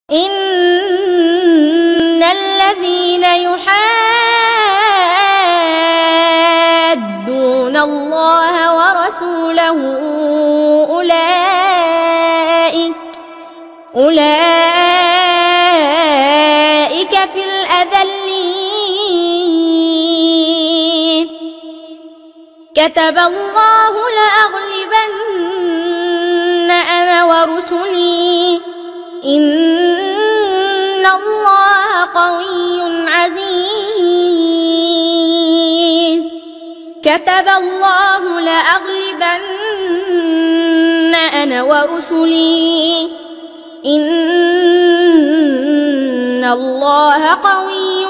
إن الذين يحادون الله ورسوله أولئك في الأذلين كتب الله لأغلبن أنا ورسلي إن الله قوي عزيز كتب الله لأغلبن أنا ورسلي إن الله قوي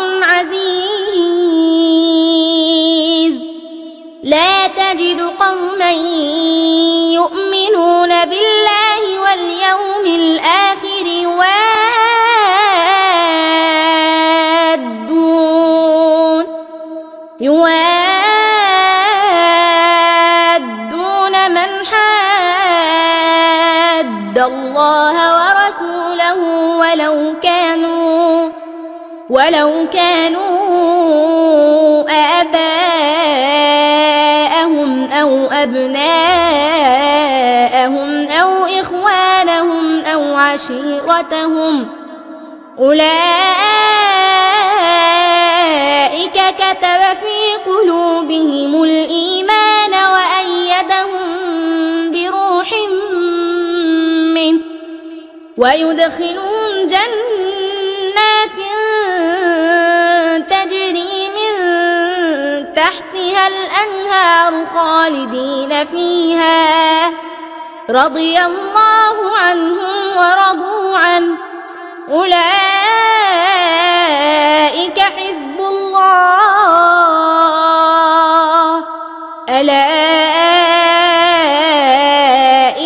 عزيز لا تجد قوما يؤمنون بالله واليوم الآخر يوادون من حاد الله ورسوله ولو كانوا آباءهم أو أبناءهم أو إخوانهم أو عشيرتهم أولئك كتب في قلوبهم الإيمان وأيدهم بروح منه ويدخلهم جنات تجري من تحتها الأنهار خالدين فيها رضي الله عنهم ورضوا عنه أولئك حزب الله ألا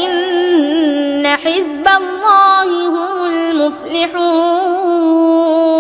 إن حزب الله هم المفلحون.